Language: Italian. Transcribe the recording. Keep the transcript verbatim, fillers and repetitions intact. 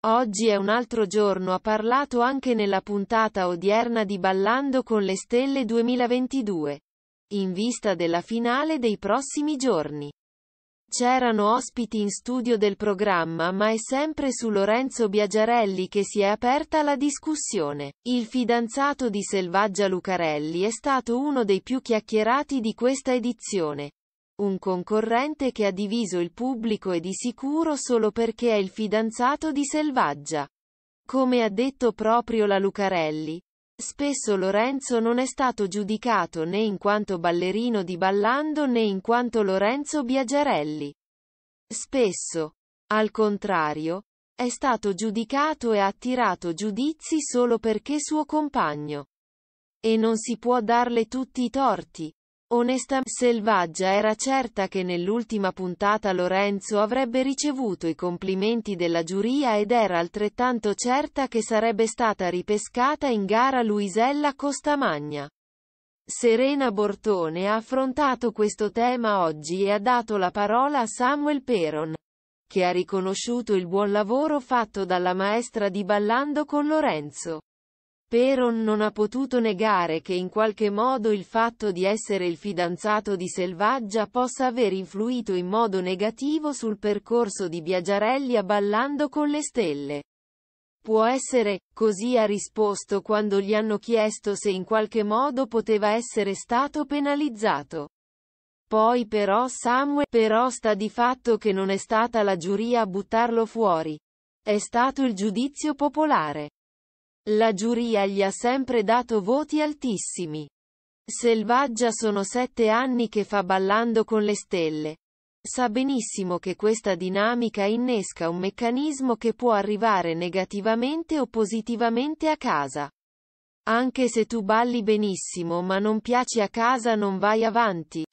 Oggi è un altro giorno, ha parlato anche nella puntata odierna di Ballando con le Stelle duemilaventidue. In vista della finale dei prossimi giorni. C'erano ospiti in studio del programma, ma è sempre su Lorenzo Biagiarelli che si è aperta la discussione. Il fidanzato di Selvaggia Lucarelli è stato uno dei più chiacchierati di questa edizione. Un concorrente che ha diviso il pubblico e di sicuro solo perché è il fidanzato di Selvaggia. Come ha detto proprio la Lucarelli, spesso Lorenzo non è stato giudicato né in quanto ballerino di Ballando né in quanto Lorenzo Biagiarelli. Spesso, al contrario, è stato giudicato e ha attirato giudizi solo perché suo compagno. E non si può darle tutti i torti. Onestamente, Selvaggia era certa che nell'ultima puntata Lorenzo avrebbe ricevuto i complimenti della giuria ed era altrettanto certa che sarebbe stata ripescata in gara Luisella Costamagna. Serena Bortone ha affrontato questo tema oggi e ha dato la parola a Samuel Peron, che ha riconosciuto il buon lavoro fatto dalla maestra di Ballando con Lorenzo. Peron non ha potuto negare che in qualche modo il fatto di essere il fidanzato di Selvaggia possa aver influito in modo negativo sul percorso di Biagiarelli a Ballando con le Stelle. Può essere, così ha risposto quando gli hanno chiesto se in qualche modo poteva essere stato penalizzato. Poi però Samuel, però sta di fatto che non è stata la giuria a buttarlo fuori. È stato il giudizio popolare. La giuria gli ha sempre dato voti altissimi. Selvaggia sono sette anni che fa Ballando con le Stelle. Sa benissimo che questa dinamica innesca un meccanismo che può arrivare negativamente o positivamente a casa. Anche se tu balli benissimo ma non piaci a casa non vai avanti.